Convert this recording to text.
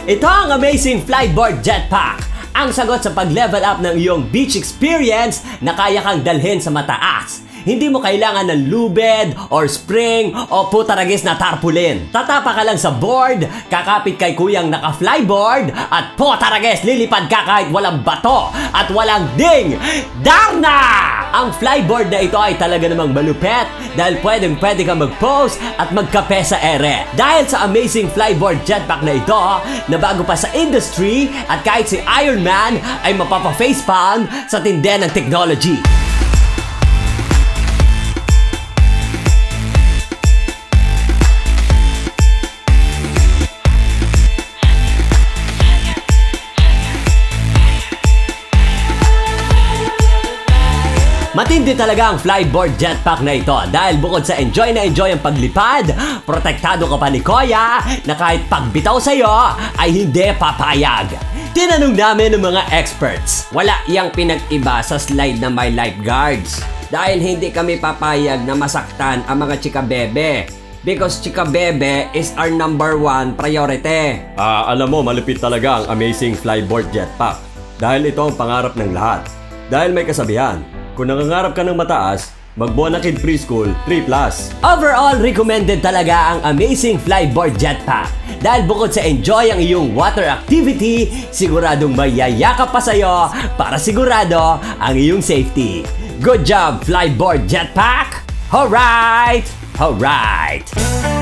Ito ang amazing Flyboard Jetpack, ang sagot sa pag-level up ng iyong beach experience na kaya kang dalhin sa mataas. Hindi mo kailangan ng lubed or spring o putaragis na tarpaulin. Tatapa ka lang sa board, kakapit kay kuyang naka-flyboard at putaragis lilipad ka kahit walang bato at walang ding! Darna! Ang flyboard na ito ay talaga namang malupet dahil pwede kang mag-pose at magkape sa ere. Dahil sa amazing Flyboard Jetpack na ito na bago pa sa industry at kahit si Iron Man ay mapapa-facepalm sa tindi ng technology. Matindi talaga ang Flyboard Jetpack na ito dahil bukod sa enjoy na enjoy ang paglipad, protektado ka pa ni Kuya na kahit pagbitaw sa'yo ay hindi papayag. Tinanong namin ng mga experts, wala iyang pinag-iba sa slide na may lifeguards dahil hindi kami papayag na masaktan ang mga chika bebe because chika bebe is our #1 priority. Alam mo, malupit talaga ang amazing Flyboard Jetpack dahil ito ang pangarap ng lahat. Dahil may kasabihan, kung nangangarap ka ng mataas, magbuwan ng kid preschool 3+. Overall, recommended talaga ang amazing Flyboard Jetpack. Dahil bukod sa enjoy ang iyong water activity, siguradong mayayakap pa sa'yo para sigurado ang iyong safety. Good job, Flyboard Jetpack! Howrayt! Howrayt!